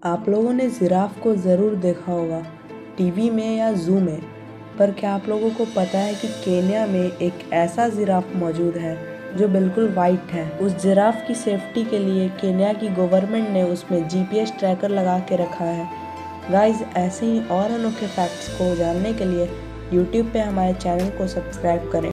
आप लोगों ने जिराफ को ज़रूर देखा होगा टीवी में या ज़ू में, पर क्या आप लोगों को पता है कि केन्या में एक ऐसा जिराफ मौजूद है जो बिल्कुल वाइट है। उस जिराफ की सेफ्टी के लिए केन्या की गवर्नमेंट ने उसमें जीपीएस ट्रैकर लगा के रखा है। गाइस, ऐसे ही और अनोखे फैक्ट्स को जानने के लिए यूट्यूब पे हमारे चैनल को सब्सक्राइब करें।